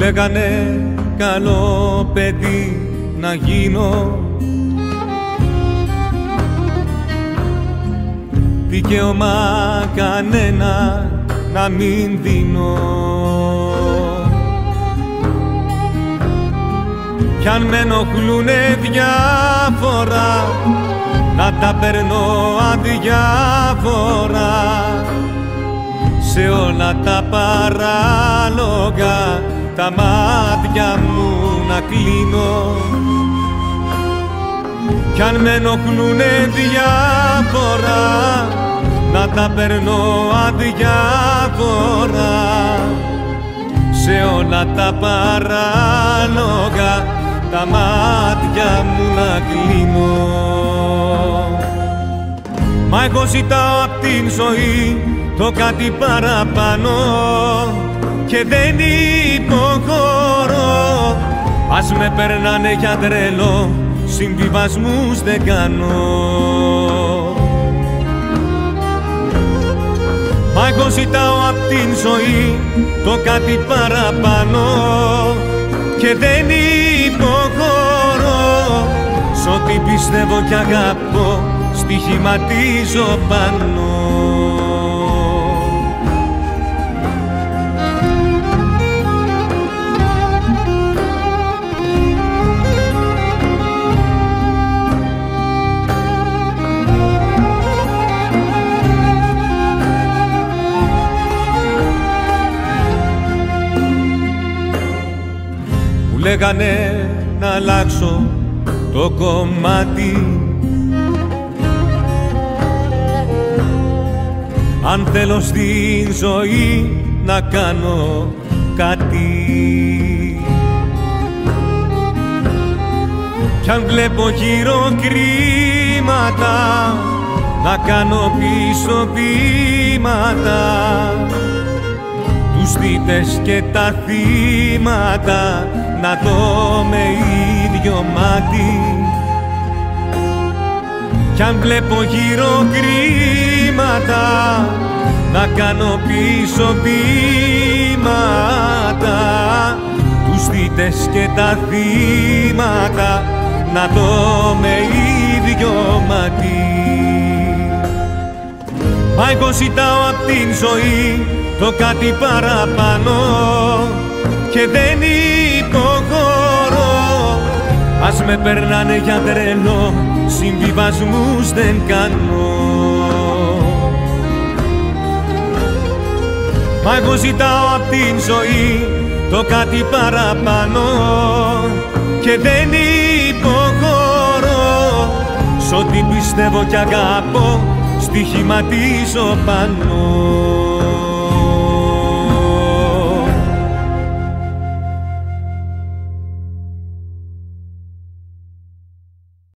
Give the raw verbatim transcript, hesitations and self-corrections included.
λέγανε καλό παιδί να γίνω, δικαίωμα κανένα να μην δίνω. Κι αν με ενοχλούνε διάφορα, να τα περνώ αδιάφορα, σε όλα τα παράλογα τα μάτια μου να κλείνω. Κι αν με ενοχλούνε διάφορα, να τα περνώ αδιάφορα, σε όλα τα παράλογα τα μάτια μου να κλείνω. Μα εγώ ζητάω απ' την ζωή το κάτι παραπάνω και δεν υποχωρώ. Ας με περνάνε για τρελό, συμβιβασμούς δεν κάνω. Μα εγώ ζητάω απ' την ζωή το κάτι παραπάνω και δεν υποχωρώ. Σ' ό,τι πιστεύω κι αγαπώ στοιχηματίζω πάνω. Μου λέγανε να αλλάξω το κομμάτι, αν θέλω στη ζωή να κάνω κάτι. Κι αν βλέπω γύρω κρίματα, να κάνω πίσω βήματα, τους θύτες και τα θύματα να δω με ίδιο μάτι. Κι αν βλέπω γύρω κρίματα, να κάνω πίσω βήματα, τους θύτες και τα θύματα να δω με ίδιο μάτι. Μα εγώ ζητάω απ' την ζωή το κάτι παραπάνω και δεν υποχωρώ. Ας με περνάνε για τρελό, συμβιβασμούς δεν κάνω. Μα εγώ ζητάω απ' την ζωή το κάτι παραπάνω και δεν υποχωρώ. Σ' ό,τι πιστεύω κι αγαπώ στοιχηματίζω πάνω.